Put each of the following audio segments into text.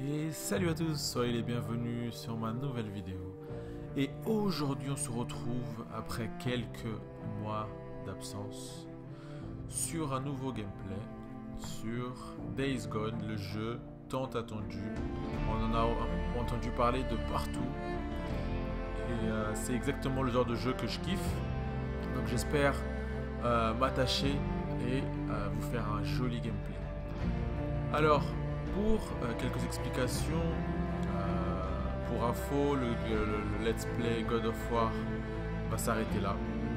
Et salut à tous, soyez les bienvenus sur ma nouvelle vidéo. Et aujourd'hui on se retrouve après quelques mois d'absence sur un nouveau gameplay sur Days Gone, le jeu tant attendu. On en a entendu parler de partout et c'est exactement le genre de jeu que je kiffe. Donc j'espère m'attacher et vous faire un joli gameplay. Alors, pour quelques explications, pour info, le Let's Play God of War va s'arrêter là.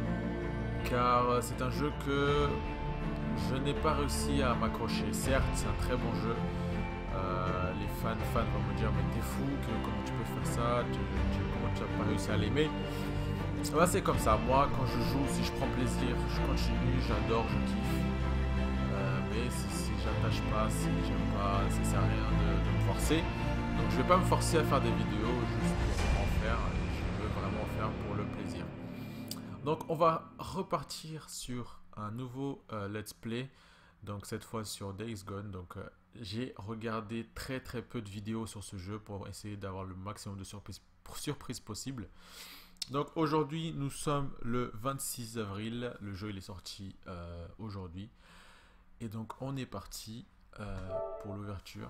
Car c'est un jeu que je n'ai pas réussi à m'accrocher. Certes, c'est un très bon jeu. Les fans vont me dire, mais t'es fou, comment tu peux faire ça, comment tu n'as pas réussi à l'aimer. Ouais, c'est comme ça. Moi, quand je joue, si je prends plaisir, je continue, j'adore, je kiffe. Mais si j'attache pas, si j'aime pas, ça sert à rien de me forcer. Donc je vais pas me forcer à faire des vidéos juste pour en faire. Je veux vraiment en faire pour le plaisir. Donc on va repartir sur un nouveau let's play. Donc cette fois sur Days Gone. Donc j'ai regardé très peu de vidéos sur ce jeu pour essayer d'avoir le maximum de surprises possibles. Donc aujourd'hui nous sommes le 26 avril. Le jeu il est sorti aujourd'hui. Et donc on est parti pour l'ouverture.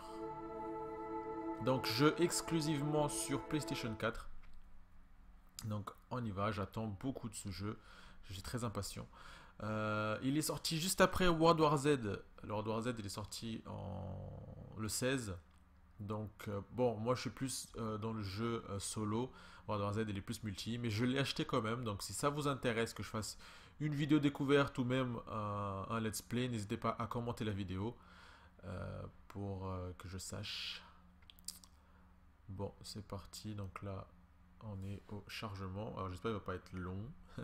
Donc jeu exclusivement sur PlayStation 4. Donc on y va, j'attends beaucoup de ce jeu. Je suis très impatient. Il est sorti juste après World War Z. Le World War Z il est sorti le 16. Donc bon, moi je suis plus dans le jeu solo. World War Z il est plus multi. Mais je l'ai acheté quand même. Donc si ça vous intéresse que je fasse une vidéo découverte ou même un let's play, n'hésitez pas à commenter la vidéo pour que je sache. Bon, c'est parti. Donc là, on est au chargement. Alors j'espère qu'il ne va pas être long.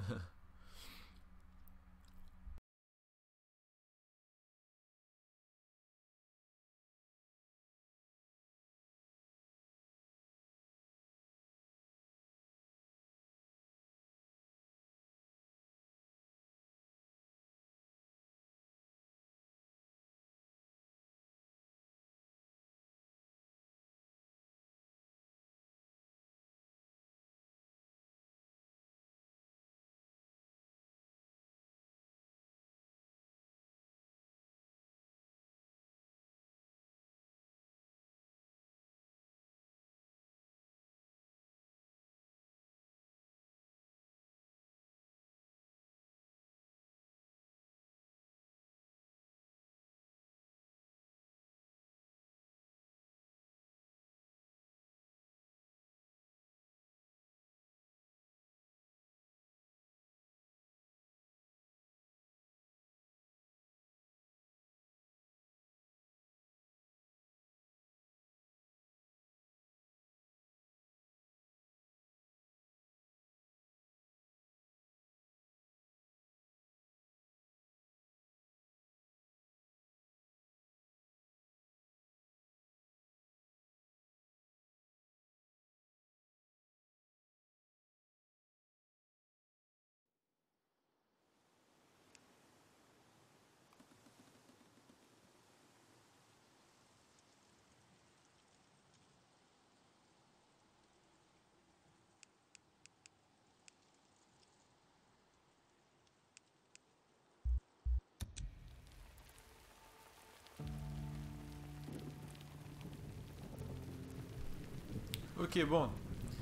Ok, bon.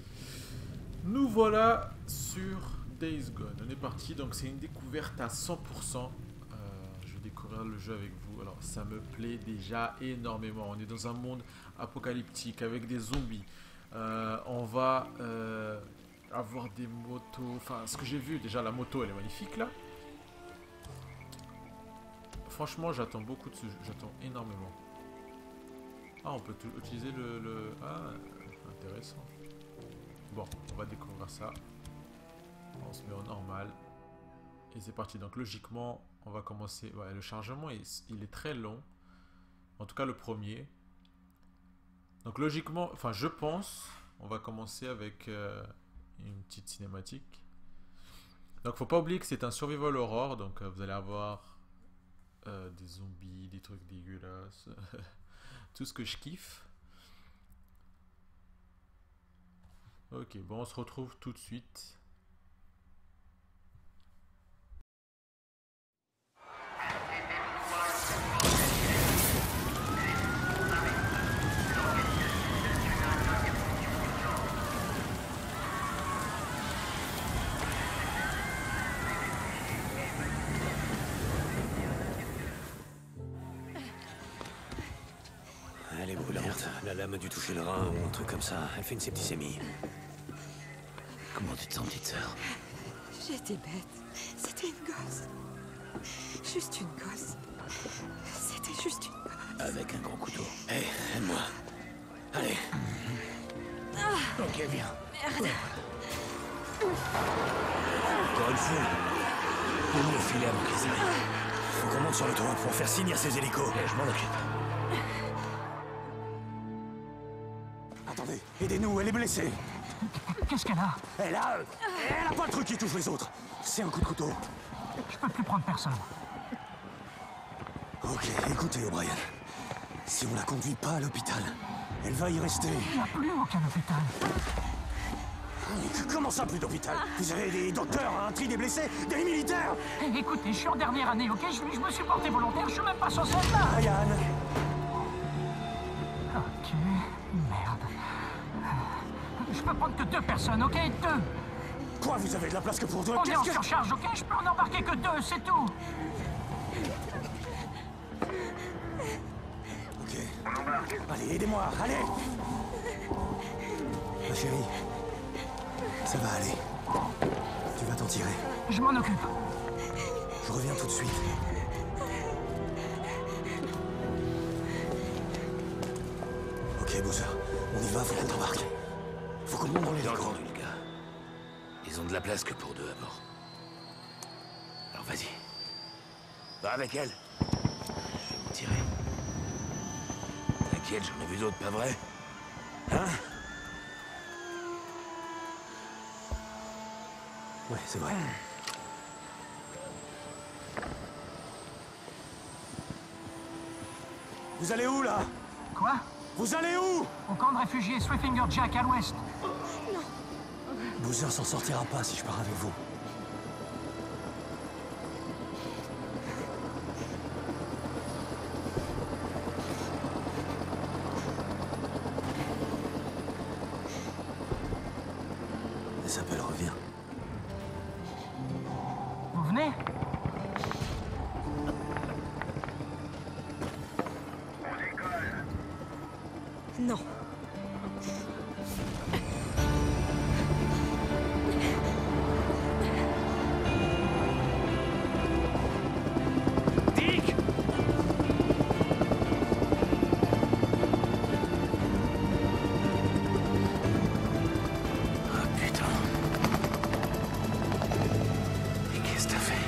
Nous voilà sur Days Gone. On est parti, donc c'est une découverte à 100%. Je vais découvrir le jeu avec vous. Alors ça me plaît déjà énormément. On est dans un monde apocalyptique avec des zombies. On va avoir des motos. Enfin, ce que j'ai vu, déjà la moto elle est magnifique là. Franchement, j'attends beaucoup de ce jeu. J'attends énormément. Ah, on peut utiliser Ah, intéressant. Bon, on va découvrir ça. On se met en normal. Et c'est parti. Donc logiquement, on va commencer. Ouais, le chargement, il est très long. En tout cas, le premier. Donc logiquement, enfin je pense, on va commencer avec une petite cinématique. Donc faut pas oublier que c'est un survival horror. Donc vous allez avoir des zombies, des trucs dégueulasses. Tout ce que je kiffe. Ok, bon, on se retrouve tout de suite. Elle est brûlante. La lame a dû toucher le rein ou un truc comme ça. Elle fait une septicémie. Comment tu te sens, petite sœur? J'étais bête. C'était une gosse. Juste une gosse. C'était juste une gosse. Avec un grand couteau. Hé, aide-moi. Allez. Ok, viens. Merde. Encore une fois. Donne-nous le filet avant qu'ils arrivent. Faut qu'on monte sur le toit pour faire signer ces hélicos. Je m'en occupe. Attendez, aidez-nous, elle est blessée. Qu'est-ce qu'elle a? Elle a pas le truc qui touche les autres. C'est un coup de couteau. Je peux plus prendre personne. Ok, écoutez, O'Brien. Si on la conduit pas à l'hôpital, elle va y rester. Il n'y a plus aucun hôpital. Comment ça, plus d'hôpital? Vous avez des docteurs, un tri des blessés, des militaires? Écoutez, je suis en dernière année, ok? Je me suis porté volontaire, je suis même pas censé être là. Ryan. Ok, merde. Je peux prendre que 2 personnes, ok? 2. Quoi, vous avez de la place que pour deux? On est en Qu'est-ce que... surcharge, ok? Je peux en embarquer que 2, c'est tout. Ok. Allez, aidez-moi, allez. Ma chérie, ça va aller. Tu vas t'en tirer. Je m'en occupe. Je reviens tout de suite. Ok, Bowser, on y va, faut qu'on t'embarque. Faut qu'on monte dans les entendu, les gars. Ils ont de la place que pour 2 à bord. Alors vas-y. Va avec elle. Je vais m'en tirer. T'inquiète, j'en ai vu d'autres, pas vrai? Hein? Ouais, c'est vrai. Vous allez où, là? Quoi? Vous allez où? Au camp de réfugiés Swifinger Jack à l'ouest. Bowser s'en sortira pas si je pars avec vous. Isabelle revient. Vous venez? Non. Dick! Ah putain. Et qu'est-ce que t'as fait?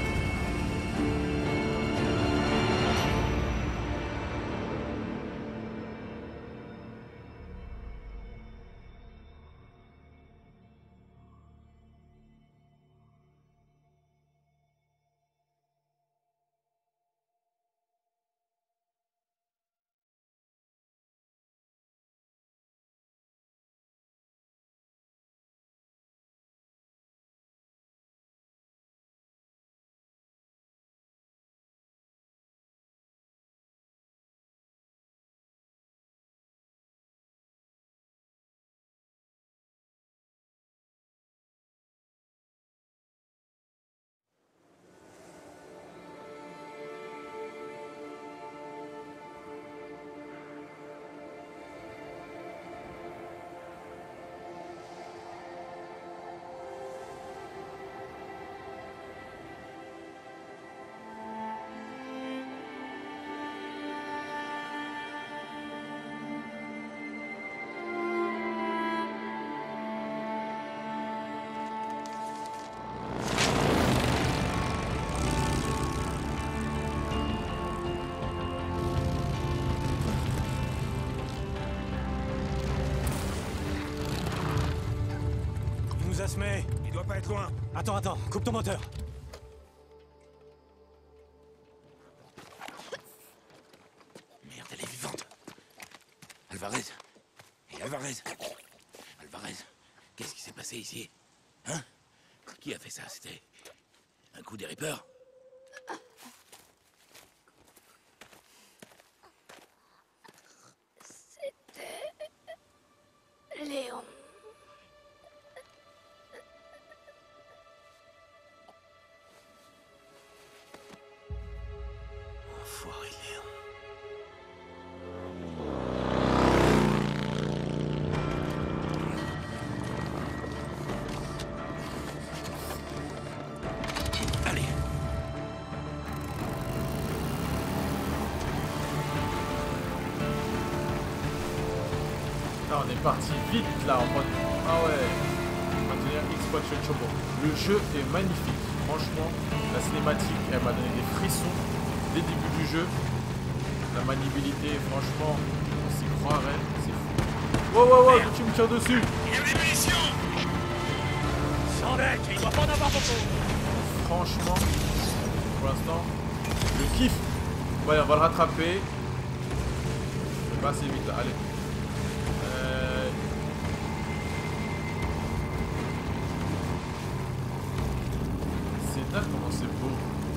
Asmé, il doit pas être loin. Attends, coupe ton moteur. Merde, elle est vivante. Alvarez. Et Alvarez. Alvarez. passé ici? Hein? Qui a fait ça? C'était un coup des Reapers? Léon. Enfoiré, Léon. Allez. Là, on est parti vite là en mode. Ah ouais. Maintenir X-Potion Chobo. Le jeu est magnifique. Franchement, la cinématique, elle m'a donné des frissons dès le début du jeu. La maniabilité, franchement, on s'y croirait. C'est fou. Wow, wow, wow, tu me tires dessus. Il y a des munitions! Sans deck, il doit pas en avoir beaucoup. Franchement, pour l'instant, je kiffe. Ouais, on va le rattraper. Je vais pas assez vite là. Allez. C'est dingue comment c'est beau.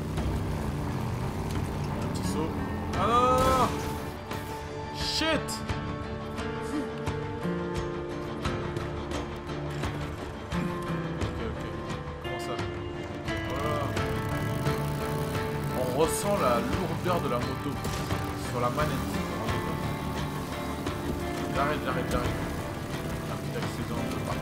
Un petit saut. Ah non, non, non, non. Shit. Ok. Comment ça? Voilà. On ressent la lourdeur de la moto sur la manette. J'arrête. Un petit accident de partout.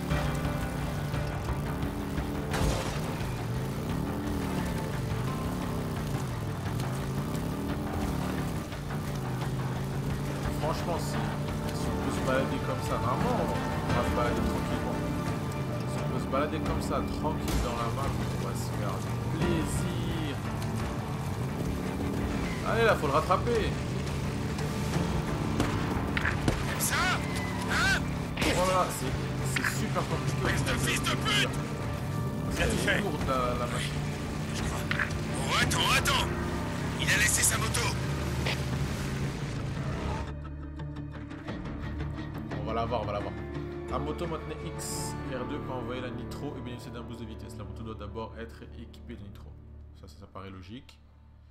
Franchement, si on peut se balader comme ça, normalement, on va se balader tranquillement. Si on peut se balader comme ça, tranquille dans la map, on va se faire plaisir. Allez là, faut le rattraper. Ça? Hein? Voilà, c'est super compliqué. Fils de pute! C'est lourd la machine. Je crois. Oh, attends! Il a laissé sa moto! On va la voir. La moto maintenait X et R2 pour envoyer la nitro et bénéficier d'un boost de vitesse. La moto doit d'abord être équipée de nitro. Ça paraît logique.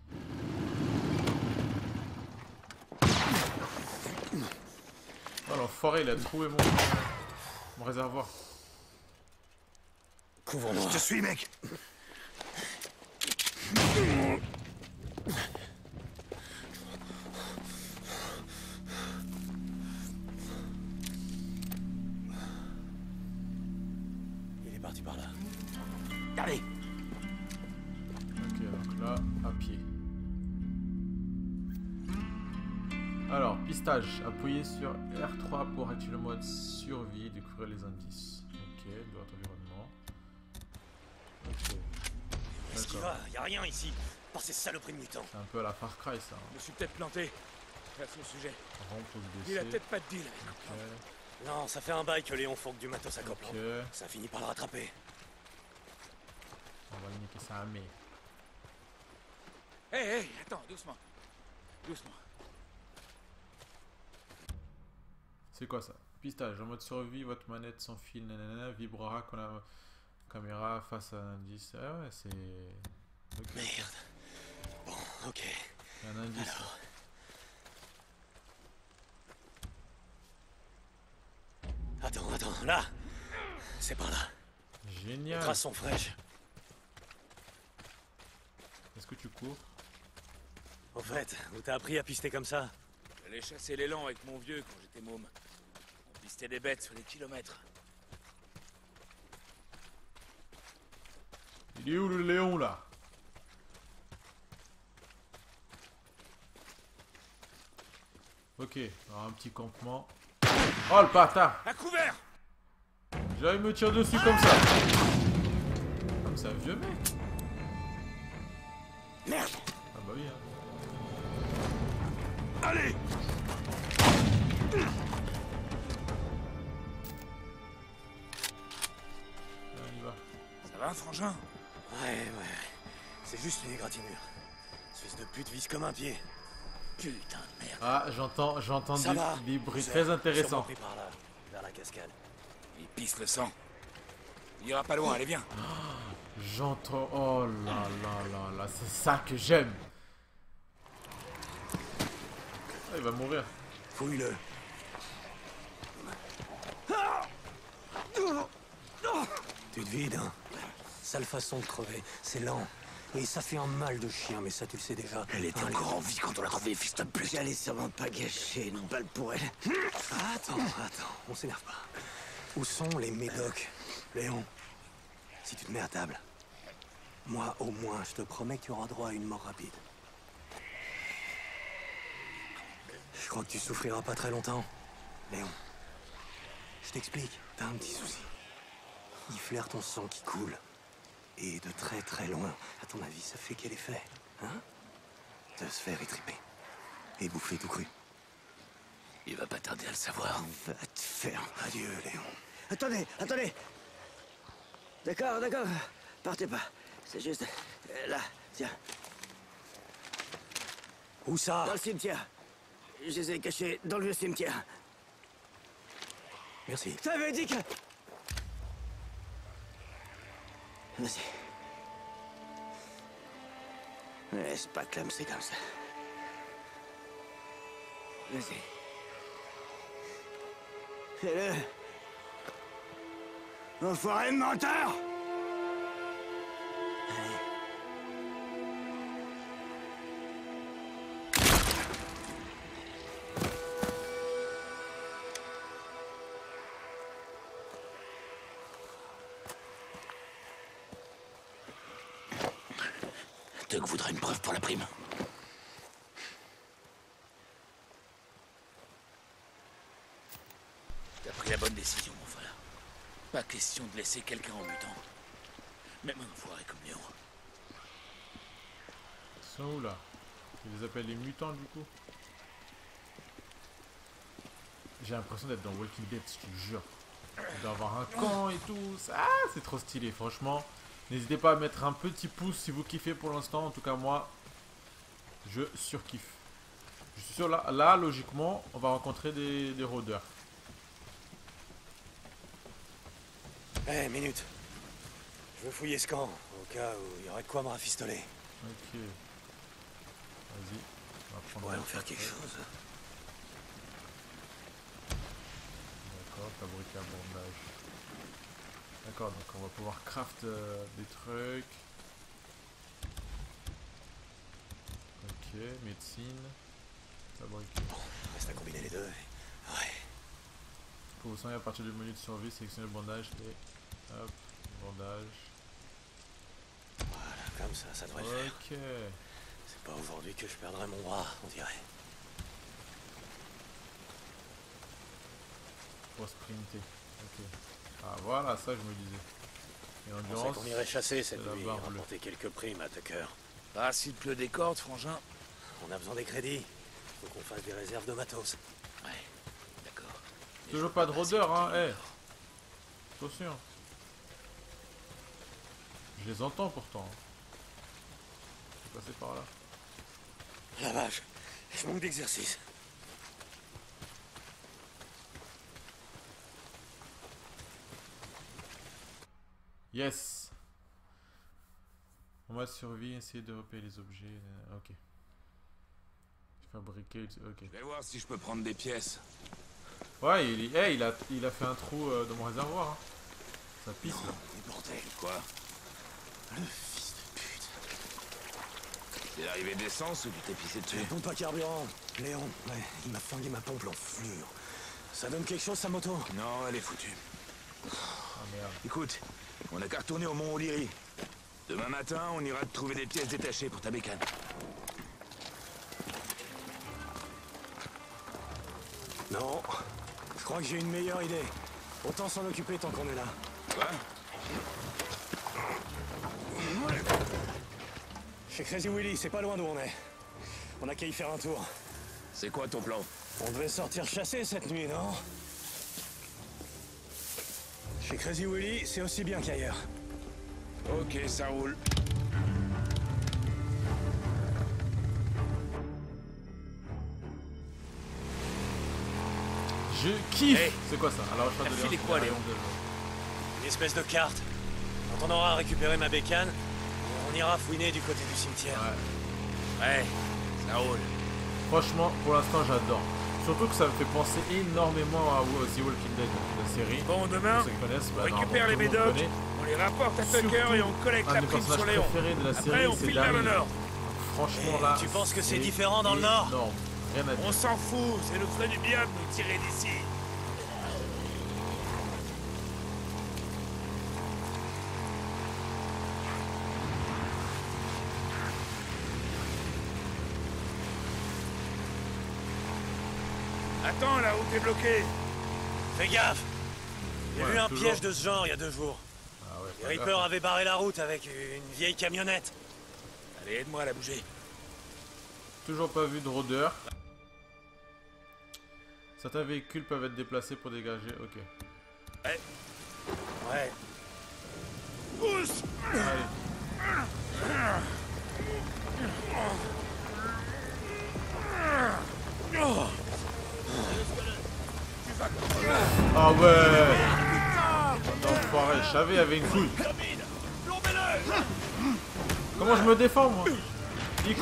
Oh l'enfoiré, il a trouvé mon réservoir. Couvre-moi. Je te suis, mec! Il est parti par là. Allez! Ok, donc là, à pied. Alors, pistage. Appuyez sur R3 pour activer le mode survie et découvrir les indices. Ok, de votre environnement. Ok. Qu'est-ce qu'il D'accord. va? Y a rien ici. Par ces saloperies de mutants. C'est un peu à la Far Cry ça. Je me suis peut-être planté. Bref, le sujet. Rampe au Il a décès. peut-être pas de deal avec Ok. Non, ça fait un bail que Léon fourgue du matos à Copland. Ok. Ça finit par le rattraper. On va niquer ça à mai. Hé, attends, doucement. C'est quoi ça? Pistage. En mode survie, votre manette sans fil nanana, vibrera quand la caméra face à un indice. Ah ouais, c'est... Okay. Merde. Bon, ok. Il y a un indice. Alors. Attends, là. C'est par là. Les Génial. traces sont fraîches. Est-ce que tu cours? Au fait, où t'as appris à pister comme ça? J'allais chasser l'élan avec mon vieux quand j'étais môme. On pistait des bêtes sur les kilomètres. Il est où le Léon là? Ok, alors un petit campement. Oh le bâtard! À couvert! J'allais me tirer dessus comme ça. Comme ça, vieux mec. Merde! Ah bah oui hein. Allez! On y va. Ça va, frangin? Ouais. C'est juste une égratignure. Ce fils de pute vise comme un pied. Putain de merde. Ah, j'entends Ça va. des bruits Vous très êtes intéressants. sûrement pris par là, vers la cascade. Il pisse le sang. Il ira pas loin, allez, viens. J'entends... Oh là là là là, c'est ça que j'aime. Ah, il va mourir. Fouille-le. Tu te vides, hein? Sale façon de crever. C'est lent. Et ça fait un mal de chien, mais ça tu le sais déjà. Elle était encore en vie quand on l'a trouvée, fils de pute. J'allais sûrement pas gâcher une balle pour elle. Attends, on s'énerve pas. Où sont les médocs, Léon? Si tu te mets à table, moi au moins, je te promets que tu auras droit à une mort rapide. Je crois que tu souffriras pas très longtemps, Léon. Je t'explique, t'as un petit souci. Il flaire ton sang qui coule. Et de très très loin, à ton avis, ça fait quel effet, hein? De se faire étriper. Et bouffer tout cru. Il va pas tarder à le savoir. Va te faire. Adieu, Léon. Attendez. D'accord. Partez pas. C'est juste... là, tiens. Où ça? Dans le cimetière. Je les ai cachés dans le vieux cimetière. Merci. Ça veut dire que... Vas-y. Laisse pas clamser comme ça. Vas-y. Fais-le. Enfoiré de menteur! Allez. Doug voudrait une preuve pour la prime. T'as pris la bonne décision, mon frère. Pas question de laisser quelqu'un en mutant. Même un enfoiré comme Léon. Ils sont où là? Ils les appellent les mutants du coup. J'ai l'impression d'être dans Walking Dead, je te jure. Il doit avoir un camp et tout. Ah, c'est trop stylé, franchement. N'hésitez pas à mettre un petit pouce si vous kiffez pour l'instant. En tout cas, moi, je surkiffe. Je suis sûr, là logiquement, on va rencontrer des rôdeurs. Eh, minute. Je veux fouiller ce camp, au cas où il y aurait de quoi me rafistoler. Ok. Vas-y. On va Je prendre pourrais la en faire quelque carte. chose. D'accord, fabriquer un bandage. D'accord, donc on va pouvoir craft des trucs. Ok, médecine. Fabriquer. Reste à combiner les deux. Ouais. Pour vous soigner à partir du menu de survie, sélectionnez le bandage et hop, bandage. Voilà, comme ça devrait le faire. Ok. C'est pas aujourd'hui que je perdrai mon bras, on dirait. Pour sprinter. Ok. Ah voilà, ça je me disais. Et On sait l'endurance. qu'on irait chasser cette c'est la nuit et barre bleue. rapporter quelques primes à Tucker. Ah, s'il pleut des cordes, frangin. On a besoin des crédits. Faut qu'on fasse des réserves de matos. Ouais, d'accord. Toujours pas de rôdeur, hein, eh. Attention. Je les entends pourtant. Hein. Je vais passer par là. La vache, je manque d'exercice. Yes. On va survie, essayer de repérer les objets. Ok. Fabriquer. Ok. Je vais voir si je peux prendre des pièces. Ouais, il a fait un trou dans mon réservoir. Hein. Ça pisse là. Mais bordel, Quoi? le fils de pute. C'est l'arrivée d'essence ou tu t'es pissé dessus? Pompe à carburant. Léon, ouais, il m'a flingué ma pompe l'enflure. Ça donne quelque chose, sa moto? Non, elle est foutue. Ah merde. Écoute, on a qu'à retourner au Mont O'Leary. Demain matin, on ira te trouver des pièces détachées pour ta bécane. Non, je crois que j'ai une meilleure idée. Autant s'en occuper tant qu'on est là. Quoi? Chez Crazy Willy, c'est pas loin d'où on est. On a qu'à y faire un tour. C'est quoi ton plan? On devait sortir chasser cette nuit, non? Chez Crazy Willy, c'est aussi bien qu'ailleurs. Ok, ça roule. Je kiffe. Hey, c'est quoi ça? Alors je t'as filé quoi, Léon? Une espèce de carte. Quand on aura récupéré ma bécane, on ira fouiner du côté du cimetière. Ouais, ça roule. Franchement, pour l'instant, j'adore. Surtout que ça me fait penser énormément à The Walking Dead, la série. Bon, demain, Ceux qui connaissent, on récupère les médocs, on les rapporte à Tucker et on collecte la prime sur Léon. De la Après, série, on c'est file vers le Daryl. nord. Franchement, là. Tu penses que c'est différent dans le nord? Non, rien à dire. On s'en fout, ça nous ferait du bien de nous tirer d'ici. Attends, la route est bloquée. Fais gaffe! J'ai Ouais, vu un toujours. piège de ce genre il y a 2 jours. Ah ouais, Les pas Reapers grave. avaient barré la route avec une vieille camionnette. Allez, aide-moi à la bouger. Toujours pas vu de rôdeur. Certains véhicules peuvent être déplacés pour dégager. Ok. Ouais. Pousse! Allez. Ah ouais. Enfoiré, je savais, il y avait une couille. Comment je me défends, moi? X.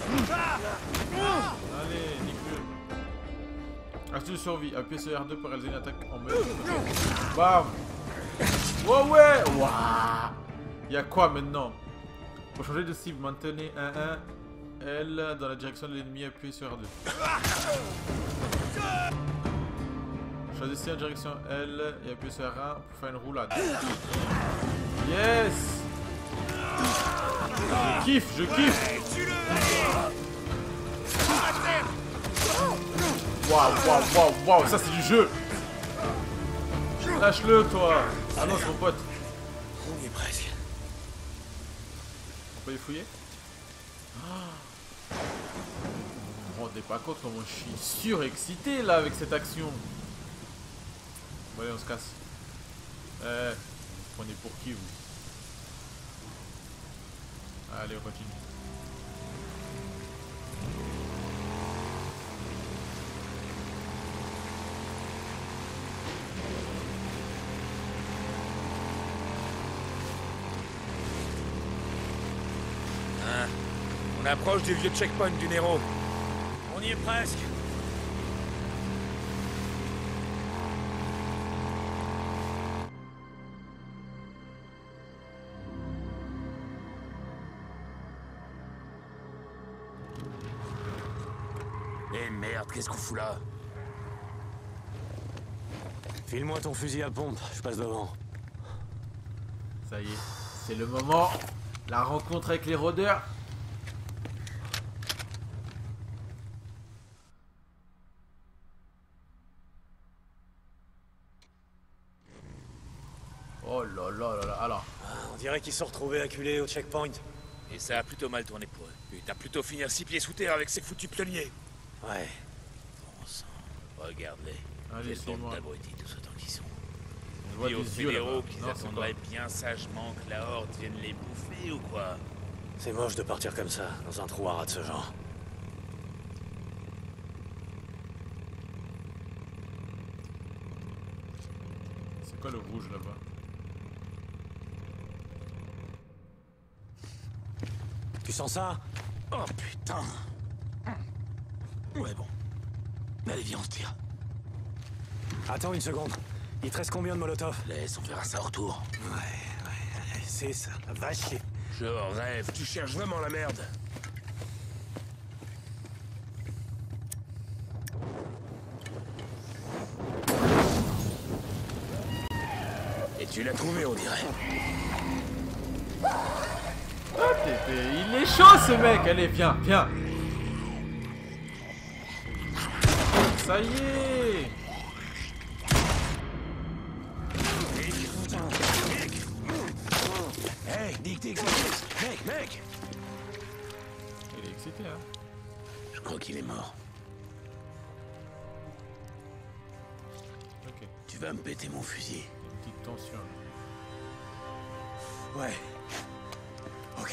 Allez, nique-le. Astuce de survie. Appuyez sur R2 pour réaliser une attaque en mode. Bam. Oh ouais. Waouh. Y'a quoi maintenant? Pour changer de cible, maintenez 1-1 L dans la direction de l'ennemi, appuyez sur R2. Choisissez la direction L et appuyez sur R1 pour faire une roulade. Yes. Je kiffe, je kiffe. Waouh, waouh, waouh, waouh, ça c'est du jeu. Lâche-le toi. Ah non, c'est mon pote. On y est presque. On peut les fouiller? Vous vous rendez pas compte comment je suis surexcité là avec cette action. Bon allez, on se casse. Prenez pour qui vous? Allez, on continue. On approche du vieux checkpoint du Nero. On y est presque. Eh merde, qu'est-ce qu'on fout là? File-moi ton fusil à pompe, je passe devant. Ça y est, c'est le moment. La rencontre avec les rôdeurs. Oh là là là là. Alors, On dirait qu'ils sont retrouvés acculés au checkpoint. Et ça a plutôt mal tourné pour eux. Et t'as plutôt finir 6 pieds sous terre avec ces foutus pionniers. Ouais. Bon sang, regarde-les. allez, Quelle c'est bande moi. d'abrutis tous autant qu'ils sont. On voit Dis aux des yeux fédéraux là-bas. qu'ils Non, c'est attendraient quoi? bien sagement que la horde vienne les bouffer ou quoi? C'est moche de partir comme ça, dans un trou à rats de ce genre. C'est quoi le rouge là-bas? Tu sens ça? Oh putain! Ouais bon. Allez viens on se tire. Attends une seconde. Il te reste combien de molotov? Laisse, on verra ça au retour. Ouais, c'est ça. Va chier. Je rêve, tu cherches vraiment la merde. Et tu l'as trouvé, on dirait. Ah, il est chaud ce mec. Allez, viens, viens. Ça y est. Hey, Nick, mec! Il est excité, hein. Je crois qu'il est mort. Ok, Tu vas me péter mon fusil. il y a une petite tension. Là. Ouais. Ok.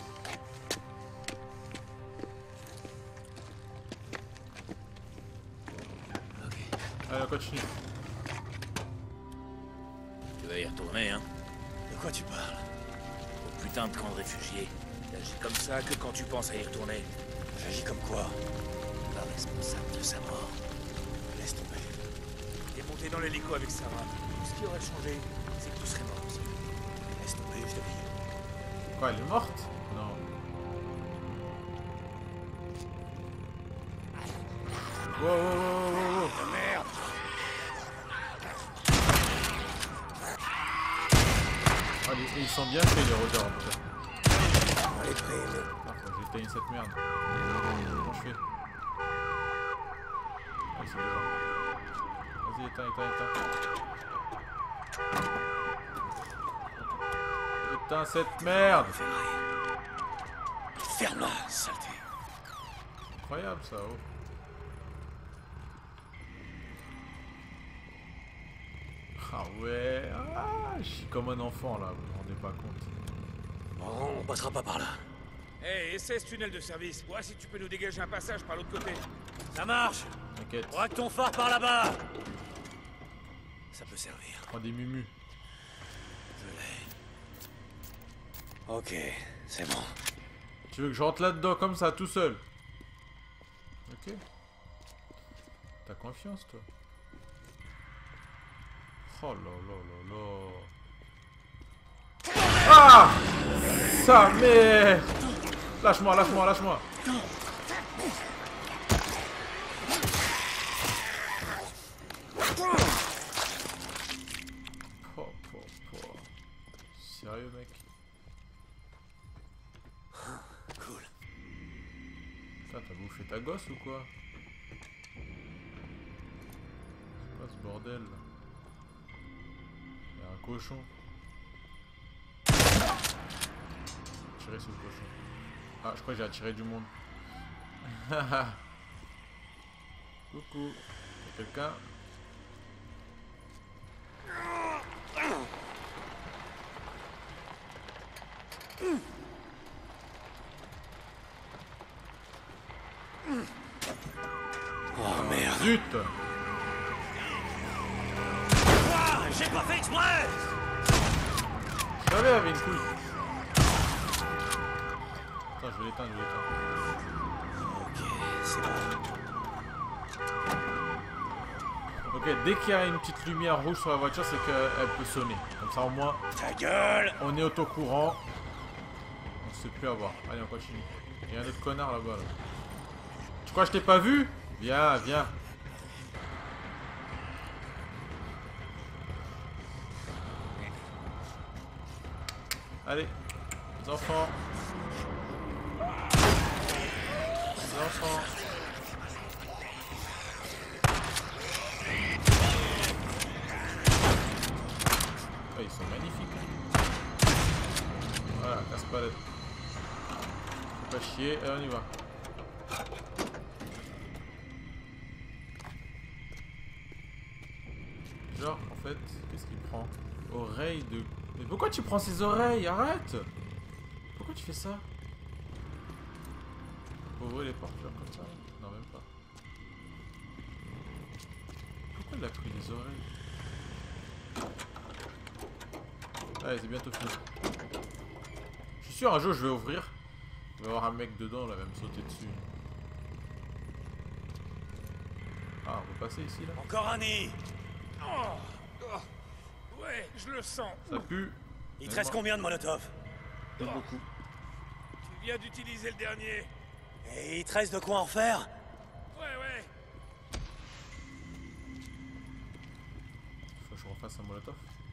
Allez, on continue. Tu vas y retourner, hein? De quoi tu parles? putain de camp de réfugiés. T'agis comme ça que quand tu penses à y retourner. J'agis comme quoi? Pas responsable de sa mort. Laisse tomber. T'es monté dans l'hélico avec Sarah. Ce qui aurait changé, c'est que tu serais mort aussi. Laisse tomber, je te dis. Quoi, elle est morte? Non. Wow, wow, wow, wow, wow. Oh merde! Ah, ils sont bien faits les rôdeurs en tout cas. Allez, prêt, Ah, faut que j'éteigne cette merde. Comment je fais? Ah, c'est déjà. Vas-y, éteins. Éteins cette merde! Ferme-la, saleté. Incroyable ça, oh. Ah ouais, je suis comme un enfant là, vous vous rendez pas compte. On passera pas par là. Hey, essaie ce tunnel de service. Vois si tu peux nous dégager un passage par l'autre côté. Ça marche! T'inquiète, Braque ton phare par là-bas! Ça peut servir. prends des mumus. Je l'ai. Ok, c'est bon. Tu veux que je rentre là-dedans comme ça, tout seul? Ok. T'as confiance toi? Oh là là là là. Ah! Ça merde! Lâche-moi. Oh. Sérieux mec? Cool. Putain, t'as bouffé ta gosse ou quoi? C'est quoi ce bordel là? Y'a un cochon. Tirer sur le cochon. Ah, je crois que j'ai attiré du monde. Coucou. Y'a quelqu'un? Oh merde. Zut! J'ai pas fait exprès! Je savais, il y avait une couille. Attends, je vais l'éteindre. Ok, c'est bon. Ok, dès qu'il y a une petite lumière rouge sur la voiture, c'est qu'elle peut sonner. Comme ça, au moins, Ta gueule! on est au courant. On ne sait plus avoir. Allez, on continue. Il y a un autre connard là-bas. Là. Tu crois que je t'ai pas vu? Viens. Allez, les enfants. Oh, ils sont magnifiques. Voilà, casse-palette. Faut pas chier, et on y va. Genre, en fait, qu'est-ce qu'il prend? Oreille de... Mais pourquoi tu prends ses oreilles? Arrête! Pourquoi tu fais ça? Faut ouvrir les portes genre comme ça? Non, même pas. Pourquoi il a pris les oreilles? Allez, c'est bientôt fini. Je suis sûr, un jour, je vais ouvrir. Il va y avoir un mec dedans, là, va me sauter dessus. Ah, on peut passer ici, là? Encore un nid! Ouais, je le sens. Ça pue. Il te reste combien de molotov? Pas beaucoup. Tu viens d'utiliser le dernier. Et il te reste de quoi en faire? Ouais. Faut que je refasse un molotov.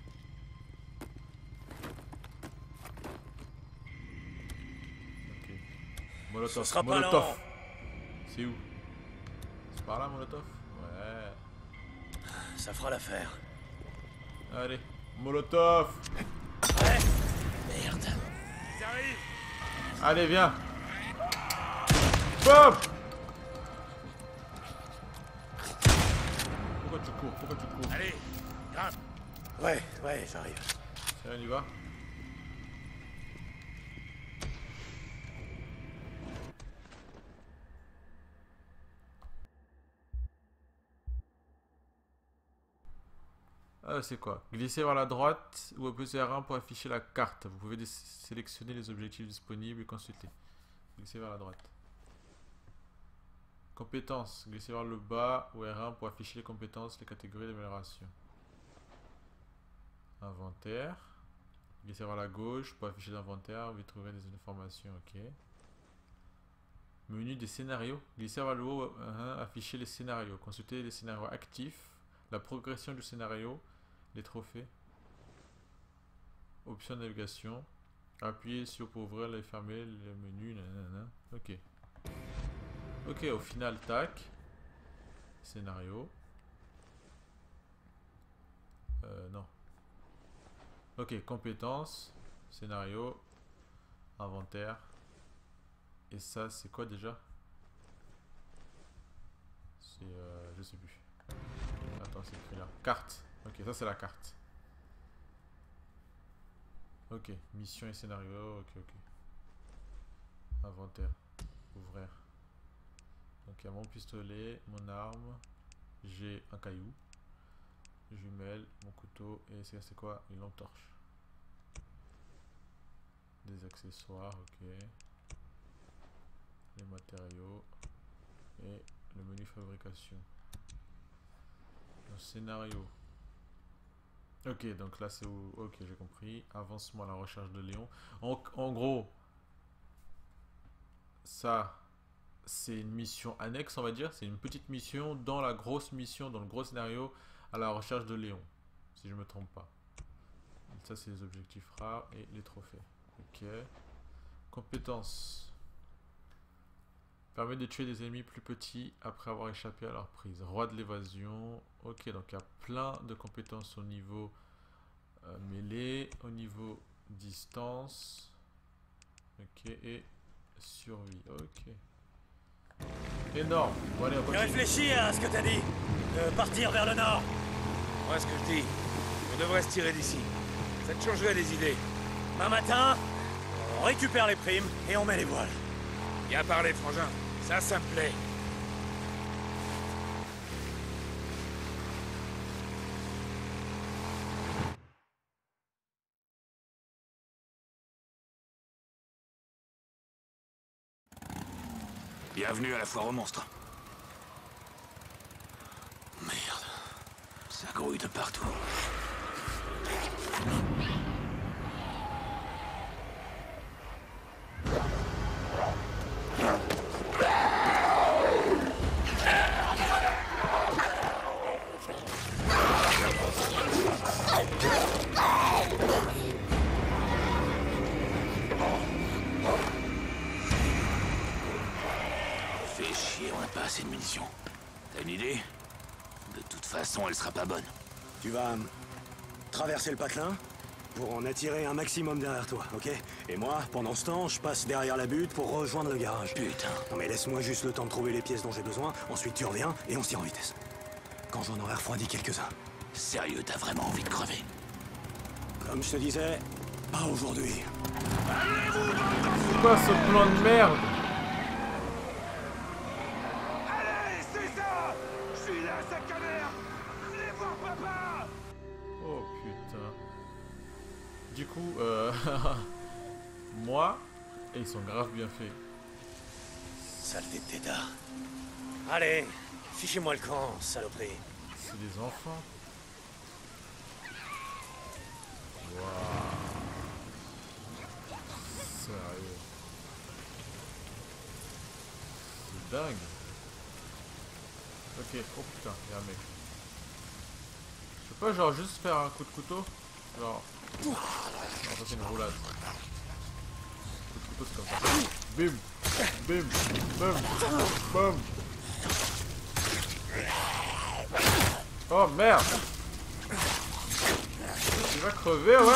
Ok. Molotov. Ce sera pas Molotov. lent. C'est où? C'est par là, molotov? Ouais. Ça fera l'affaire. Allez. Molotov. Ouais. Merde. Ils arrivent. Allez, viens. Bob! Pourquoi tu cours? Allez, grimpe. Ouais, j'arrive. Allez, on y va. C'est quoi? Glissez vers la droite ou appuyez sur R1 pour afficher la carte. Vous pouvez sélectionner les objectifs disponibles et consulter. Glissez vers la droite. Compétences. Glissez vers le bas ou R1 pour afficher les compétences, les catégories d'amélioration. Inventaire. Glissez vers la gauche pour afficher l'inventaire. Vous trouverez des informations. Ok. Menu des scénarios. Glissez vers le haut. Afficher les scénarios. Consultez les scénarios actifs. La progression du scénario. Les trophées. Option de navigation. Appuyez sur pour ouvrir et fermer le menu. Nanana. Ok. Ok, au final, tac. Scénario. Non. Ok, compétences. Scénario. Inventaire. Et ça, c'est quoi déjà? C'est... je sais plus. Attends, c'est écrit là. Carte. Ok, ça c'est la carte. Ok, mission et scénario. Ok, ok. Inventaire. Ouvrir. Donc il y a mon pistolet, mon arme. J'ai un caillou. Jumelle, mon couteau. Et c'est quoi? Une lampe torche. Des accessoires, ok. Les matériaux. Et le menu fabrication. Le scénario. Ok, donc là c'est où... Ok, j'ai compris. Avancement à la recherche de Léon. En gros, ça, c'est une mission annexe, on va dire. C'est une petite mission dans la grosse mission, dans le gros scénario, à la recherche de Léon. Si je me trompe pas. Donc ça, c'est les objectifs rares et les trophées. Ok. Compétences. Permet de tuer des ennemis plus petits après avoir échappé à leur prise. Roi de l'évasion. Ok, donc il y a plein de compétences au niveau mêlée, au niveau distance. Ok, et survie. Ok. Énorme. Bon, allez, on continue. Réfléchis à ce que t'as dit. De partir vers le nord. Moi, ce que je dis, on devrait se tirer d'ici. Ça te changerait des idées. Un matin, on récupère les primes et on met les voiles. Bien parlé, frangin. Ça me plaît. Bienvenue à la foire aux monstres. Merde. Ça grouille de partout. Fais chier, on n'a pas assez de munitions. T'as une idée? De toute façon, elle sera pas bonne. Tu vas traverser le patelin pour en attirer un maximum derrière toi, ok? Et moi, pendant ce temps, je passe derrière la butte pour rejoindre le garage. Putain. Non mais laisse-moi juste le temps de trouver les pièces dont j'ai besoin, ensuite tu reviens et on se tire en vitesse. Quand j'en aurai refroidi quelques-uns. Sérieux, t'as vraiment envie de crever? Comme je te disais, pas aujourd'hui. C'est quoi ce plan de merde? Allez, c'est ça! Je suis là, sac à merde! Venez voir papa! Oh putain. Du coup, moi, et ils sont grave bien faits. Saleté de tétard. Allez, fichez-moi le camp, saloperie. C'est des enfants. Waouh. Sérieux. C'est dingue. Ok, oh putain, y'a un mec. Je peux pas genre juste faire un coup de couteau? Genre... Non, ça c'est une roulade. Coup de couteau c'est comme ça. Bim. Bim. Bim. Bim. Oh merde. Tu vas crever, ouais.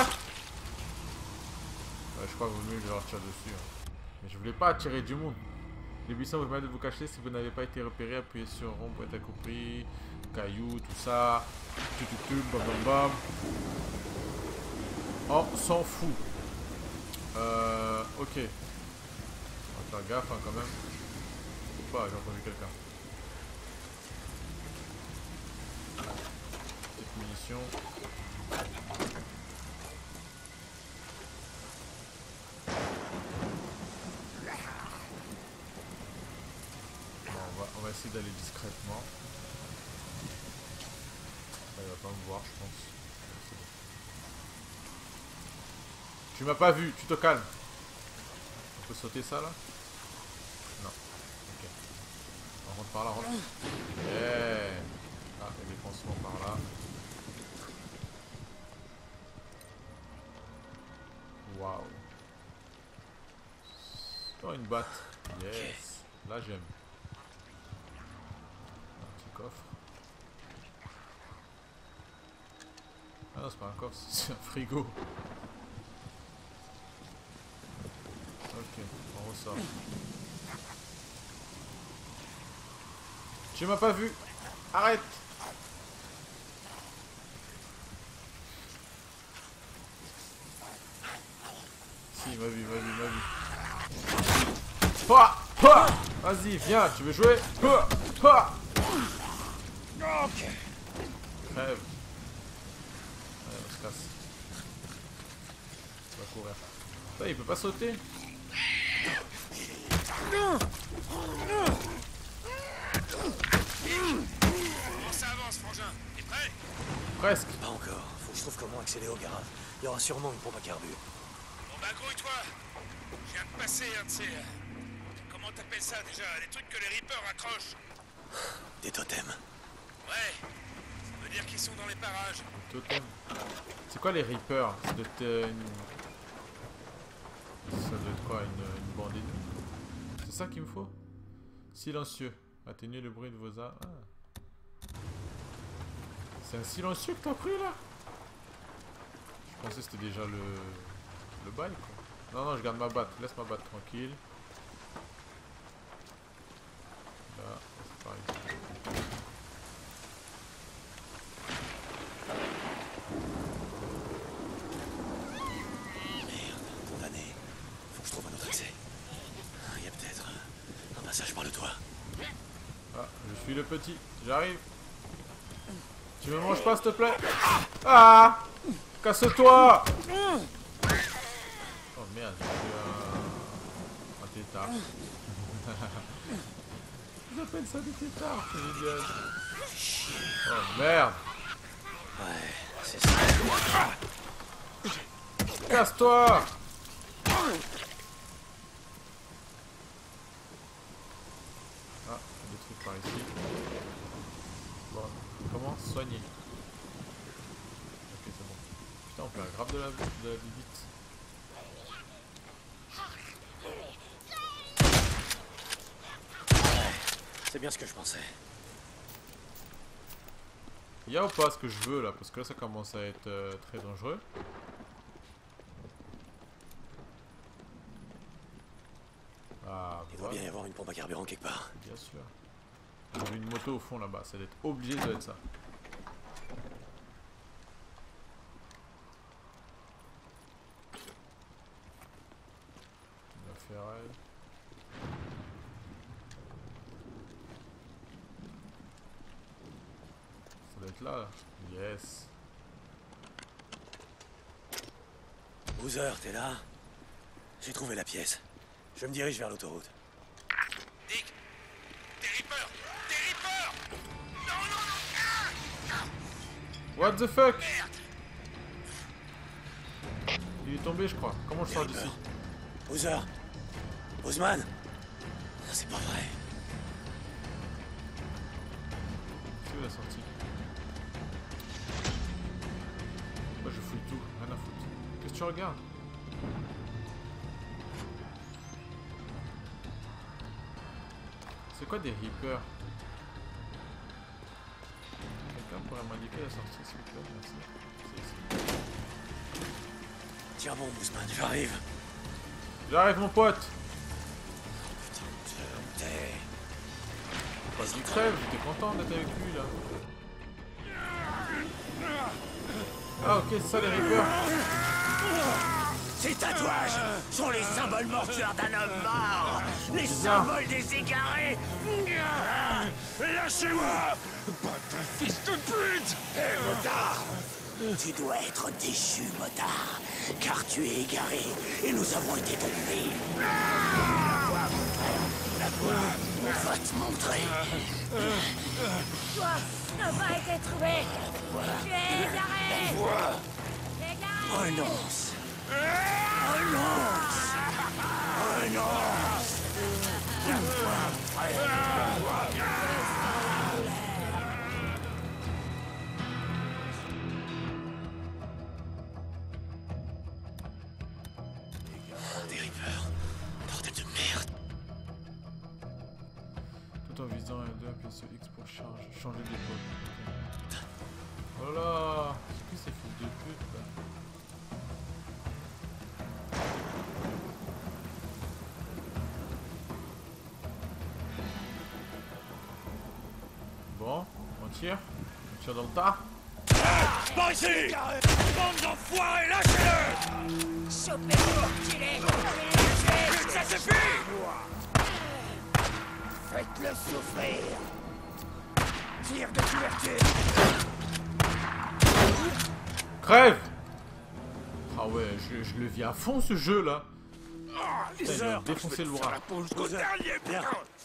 Je crois qu'il vaut mieux leur tirer dessus. Hein. Mais je voulais pas attirer du monde. Les buissons vous permettent de vous cacher si vous n'avez pas été repéré. Appuyez sur rond pour être accompli. Cailloux, tout ça. Bam bam bam. Oh, s'en fout. Ok. On va faire gaffe hein, quand même. Faut pas, j'ai entendu quelqu'un. Petite munition. On va essayer d'aller discrètement. Là, il va pas me voir, je pense. C'est bon. Tu m'as pas vu, tu te calmes. On peut sauter ça là? Non. Ok. On rentre par là, rentre. Yeah. Ah, il y a des pansements par là. Waouh. Oh, une batte. Yes. Là, j'aime. Un petit coffre. Ah non, c'est pas un coffre, c'est un frigo. Ok, on ressort. Tu m'as pas vu. Arrête. Si, il m'a vu, il m'a vu, il m'a vu. Vas-y, viens, tu veux jouer? Crève. Allez, on se casse. On va courir. Ça, il peut pas sauter. Ça avance, frangin. T'es prêt? Presque. Pas encore. Faut que je trouve comment accéder au garage. Il y aura sûrement une pompe à carburant. Bon bah grouille-toi. Je viens de passer un de ces... Comment t'appelles ça déjà? Les trucs que les Reapers accrochent. Des totems. Ouais. Ça veut dire qu'ils sont dans les parages. Totem. C'est quoi les Reapers? Ça doit être quoi? Une bande ennemie? C'est ça qu'il me faut? Silencieux. Atténuer le bruit de vos armes. Ah. C'est un silencieux que t'as pris là? Je pensais que c'était déjà le bail quoi. Non, non, je garde ma batte. Laisse ma batte tranquille. Là, c'est pareil. Merde, condamné. Faut que je trouve un autre accès. Il y a peut-être un passage par le toit. Ah, je suis le petit. J'arrive. Tu me manges pas s'il te plaît? Ah! Casse-toi! Oh merde, j'ai fait un tétard. Ils appellent ça des tétards, c'est génial. Oh merde! Ouais, c'est ça. Casse-toi! Ah, des trucs par ici. Bon, comment soigner? Ok, c'est bon. Putain, on fait un grave de la vite. C'est bien ce que je pensais. Y'a ou pas ce que je veux là? Parce que là ça commence à être très dangereux. Ah, Il doit bien y avoir une pompe à carburant quelque part. bien sûr. J'ai vu une moto au fond là-bas, ça doit être obligé de être ça. La ferraille. Ça doit être là. Yes. Boozer, t'es là? J'ai trouvé la pièce. Je me dirige vers l'autoroute. Dick! Des Reapers! Des Reapers! Non, non, non! What the fuck? Merde! Il est tombé je crois. Comment je sors d'ici? Boozer! Boozman! C'est pas vrai. C'est où la sortie? Moi je fouille tout, rien à foutre. Qu'est-ce que tu regardes? C'est quoi des Reapers? Quelqu'un pourrait m'indiquer la sortie s'il vous plaît? Merci. C'est ici. Tiens bon, Boozman, j'arrive. J'arrive mon pote! T'es... Vas-y crève, t'es content d'être avec lui là. Ah ok, c'est ça les Reapers. Ces tatouages sont les symboles mortuaires d'un homme mort. Les symboles des égarés. Lâchez-moi! Bâtard fils de pute! Hé, motard! Tu dois être déchu, motard, car tu es égaré et nous avons été trompés. La On va te montrer. Toi n'a pas été trouvé. Tu es égaré. Égaré. Renonce. Renonce. Renonce. Des Reapers. Bordel de merde. Tout en visant L2, appuyez sur X pour changer d'épaule. Oh là là, c'est qui ces fils de pute là? Bon, on tire dans le tas. Par ici! Bande d'enfoirés, lâchez-le! Chopez-le, tuez-les. Ça suffit! Faites-le souffrir! Tire de couverture! Crève! Ah ouais, je le vis à fond ce jeu là. Putain, il m'a défoncé le bras. Jusqu'au dernier, putain!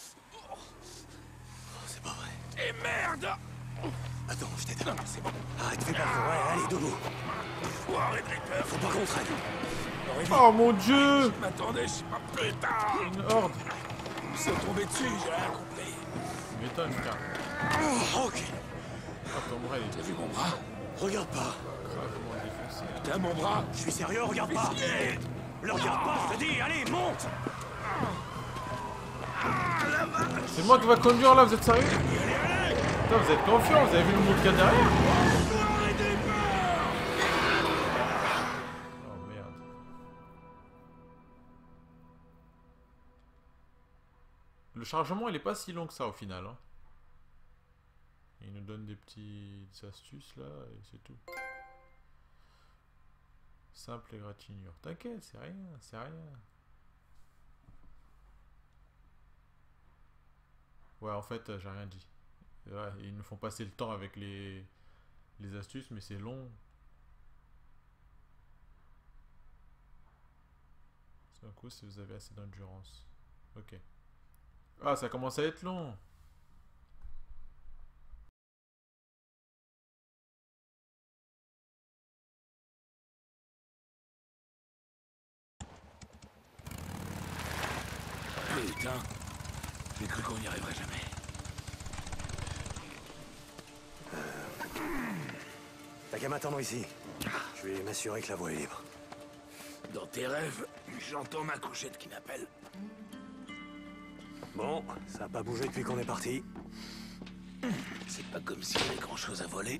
C'est pas vrai. Et merde! Attends, je t'aide. Non, c'est bon. Arrête, fais pas fort. Ouais, allez, debout. Foiré de Reaper! Faut pas qu'on traîne. Oh mon dieu! Je m'attendais, je sais pas, putain! Une horde! Ils sont tombés dessus, j'ai rien compris. Tu m'étonnes, frère. Ok. Ah, ton bras il est T'as vu mon bras? Regarde pas. gravement défoncé. T'as mon bras? Je suis sérieux, regarde pas. Le regarde pas, je te dis. Allez, monte. C'est moi qui va conduire là, vous êtes sérieux? Putain, vous êtes confiants, vous avez vu le monde qu'il y a derrière? Oh merde. Le chargement il est pas si long que ça au final. Hein. Il nous donne des petites astuces là et c'est tout. Simple égratignure. T'inquiète, c'est rien, c'est rien. Ouais, en fait, j'ai rien dit. Ouais, ils nous font passer le temps avec les astuces, mais c'est long. C'est un coup si vous avez assez d'endurance. Ok. Ah, ça commence à être long. Putain, j'ai cru qu'on n'y arriverait jamais. T'as qu'à m'attendre ici. Je vais m'assurer que la voie est libre. Dans tes rêves, j'entends ma couchette qui m'appelle. Bon, ça a pas bougé depuis qu'on est parti. C'est pas comme s'il y avait grand-chose à voler.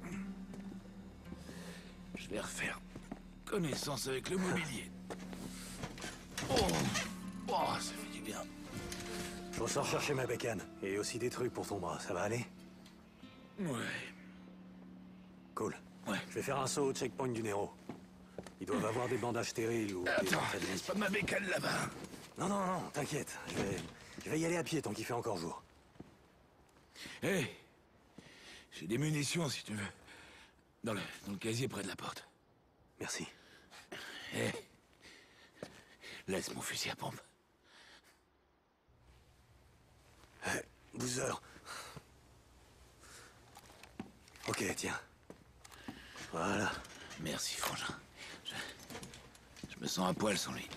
Je vais refaire connaissance avec le mobilier. Oh, ça fait du bien. Je ressors chercher ma bécane. Et aussi des trucs pour ton bras, ça va aller? Ouais. Cool. Ouais. Je vais faire un saut au checkpoint du Nero. Ils doivent avoir des bandages stériles ou des Attends, antalgiques. laisse pas ma bécane là-bas. Non, t'inquiète. Je vais y aller à pied tant qu'il fait encore jour. Hé, j'ai des munitions si tu veux. Dans le casier près de la porte. Merci. Hé, laisse mon fusil à pompe. Boozer. Ok, tiens. Voilà. Merci, frangin. Je me sens un poil sans lui.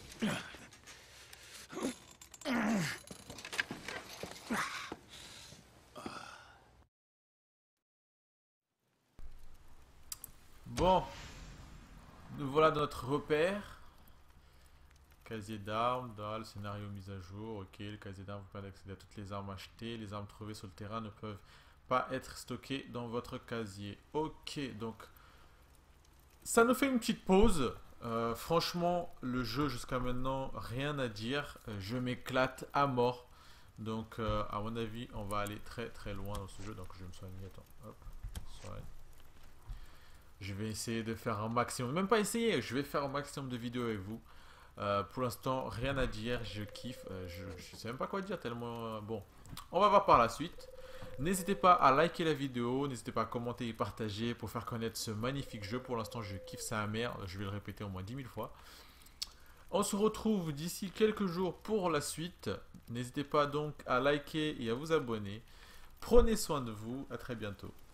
Bon. Nous voilà dans notre repère. Casier d'armes, dalle, scénario mise à jour. Ok, le casier d'armes vous permet d'accéder à toutes les armes achetées. Les armes trouvées sur le terrain ne peuvent pas être stockées dans votre casier. Ok, donc ça nous fait une petite pause. Franchement, le jeu jusqu'à maintenant, rien à dire. Je m'éclate à mort. Donc, à mon avis, on va aller très très loin dans ce jeu. Donc, je me soigne. Attends, hop, soigne. Je vais essayer de faire un maximum. Même pas essayer, je vais faire un maximum de vidéos avec vous. Pour l'instant, rien à dire. Je kiffe. Je sais même pas quoi dire tellement. Bon, on va voir par la suite. N'hésitez pas à liker la vidéo, n'hésitez pas à commenter et partager pour faire connaître ce magnifique jeu. Pour l'instant, je kiffe sa mère. Je vais le répéter au moins 10 000 fois. On se retrouve d'ici quelques jours pour la suite. N'hésitez pas donc à liker et à vous abonner. Prenez soin de vous. À très bientôt.